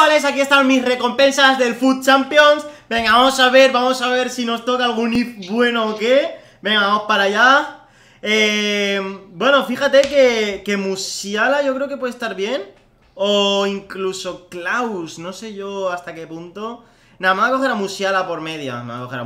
chavales, aquí están mis recompensas del Food Champions. Venga, vamos a ver si nos toca algún if bueno o qué. Venga, vamos para allá. Bueno, fíjate que Musiala yo creo que puede estar bien. O incluso Klaus, no sé yo hasta qué punto. Nada, me voy a coger a Musiala por media.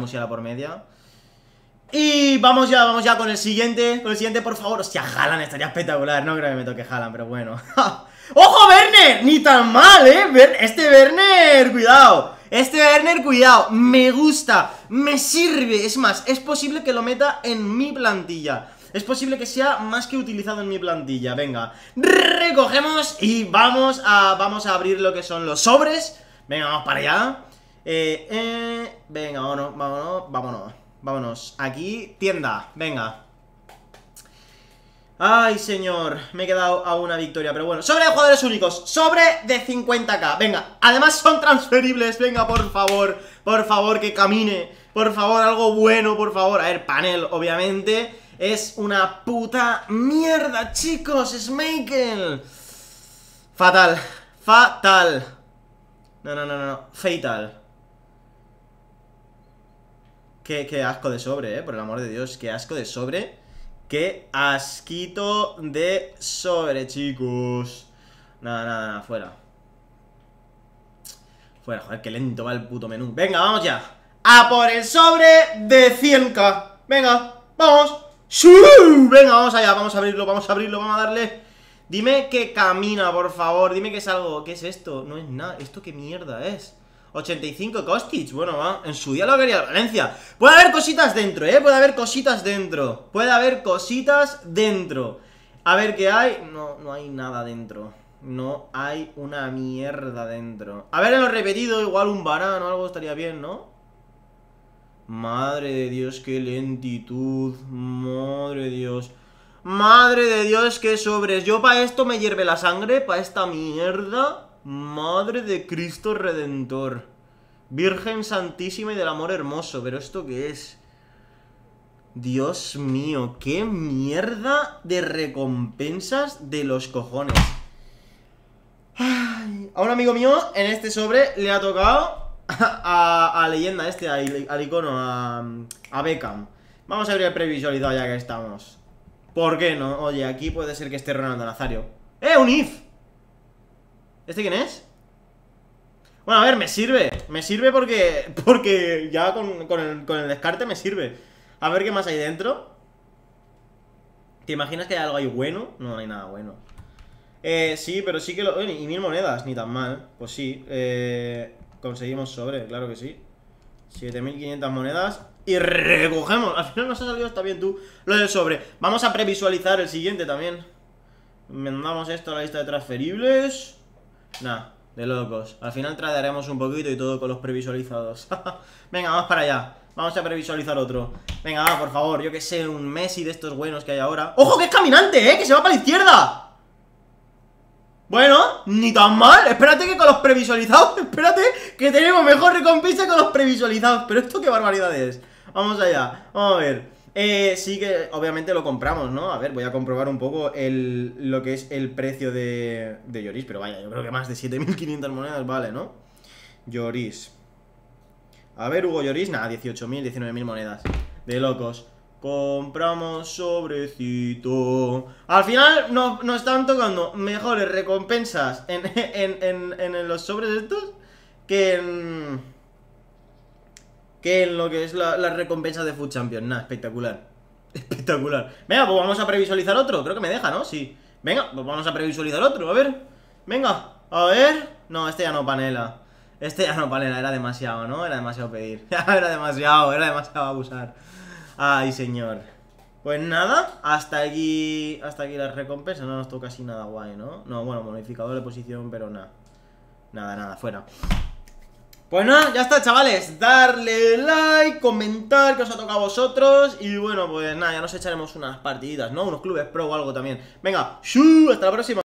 Y vamos ya con el siguiente. Por favor. Hostia, Haaland estaría espectacular. No creo que me toque Haaland, pero bueno. ¡Ojo, Werner! Ni tan mal, Este Werner, cuidado. Cuidado. Me gusta, me sirve. Es más, es posible que lo meta en mi plantilla. Es posible que sea más que utilizado en mi plantilla. Venga, recogemos y vamos a abrir lo que son los sobres. Venga, vamos para allá. Venga, vámonos. Aquí, tienda, venga. Ay, señor, me he quedado a una victoria, pero bueno. Sobre de jugadores únicos, sobre de 50k. Venga, además son transferibles. Venga, por favor, que camine. Por favor, algo bueno, por favor. A ver, panel, obviamente. Es una puta mierda, chicos. Schmeichel. Fatal. No. Fatal. Qué asco de sobre, por el amor de Dios. Qué asco de sobre. Qué asquito de sobre, chicos. Nada, fuera. Joder, qué lento va el puto menú. Venga, vamos ya. A por el sobre de 100k. Venga, vamos. ¡Sí! Venga, vamos allá, vamos a abrirlo, vamos a darle. Dime que camina, por favor. Dime que es algo. ¿Qué es esto? No es nada. ¿Esto qué mierda es? 85 Kostic, bueno, va, en su día lo quería Valencia. Puede haber cositas dentro, puede haber cositas dentro. A ver qué hay. No hay nada dentro. No hay una mierda dentro. A ver, en lo repetido, igual un Varane o algo estaría bien, ¿no? Madre de Dios, qué lentitud. Madre de Dios, qué sobres. Yo para esto me hierve la sangre, para esta mierda. Madre de Cristo Redentor, Virgen Santísima y del Amor Hermoso. ¿Pero esto qué es? Dios mío, qué mierda de recompensas de los cojones. Ay, a un amigo mío en este sobre le ha tocado a leyenda al icono, a Beckham. Vamos a abrir el previsualizado ya que estamos. ¿Por qué no? Oye, aquí puede ser que esté Ronaldo Nazario. ¡Un if! ¿Este quién es? Bueno, a ver, me sirve porque ya con el descarte me sirve. A ver qué más hay dentro. ¿Te imaginas que hay algo ahí bueno? No hay nada bueno. Sí, pero sí que lo... y 1000 monedas, ni tan mal. Pues sí, conseguimos sobre, claro que sí. 7500 monedas y recogemos. Al final nos ha salido, está bien tú, lo del sobre. Vamos a previsualizar el siguiente también. Mandamos esto a la lista de transferibles. Nah, de locos. Al final trataremos un poquito y todo con los previsualizados. Venga, vamos para allá. Vamos a previsualizar otro. Venga, va, por favor, yo que sé, un Messi de estos buenos que hay ahora. ¡Ojo, que es caminante, que se va para la izquierda! Bueno, ni tan mal. Espérate que con los previsualizados, espérate que tenemos mejor recompensa con los previsualizados. Pero esto qué barbaridad es. Vamos allá, vamos a ver. Sí que obviamente lo compramos, ¿no? A ver, voy a comprobar un poco lo que es el precio de Lloris. Pero vaya, yo creo que más de 7500 monedas vale, ¿no? Lloris. A ver, Hugo Lloris, nada, 18.000, 19.000 monedas. De locos. Compramos sobrecito. Al final nos están tocando mejores recompensas en los sobres estos que en lo que es las recompensas de Food Champions. Nada, espectacular. Venga, pues vamos a previsualizar otro. Creo que me deja, ¿no? Sí. Venga, pues vamos a previsualizar otro, a ver. Venga, a ver. No, este ya no panela. Era demasiado, ¿no? Era demasiado pedir. Era demasiado abusar. Ay, señor. Pues nada, hasta aquí las recompensas. No nos toca así nada guay, ¿no? No, bueno, modificador de posición, pero nada. Nada, fuera. Pues nada, ya está, chavales. Darle like, comentar que os ha tocado a vosotros. Y bueno, pues nada, ya nos echaremos unas partiditas, ¿no? Unos clubes pro o algo también. Venga, hasta la próxima.